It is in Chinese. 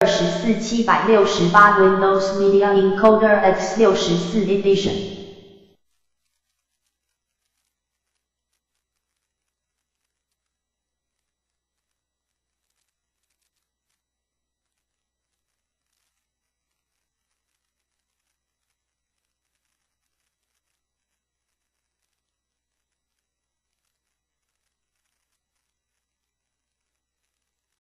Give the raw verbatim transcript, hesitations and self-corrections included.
十四七百六十八 Windows Media Encoder X 六十四 Edition。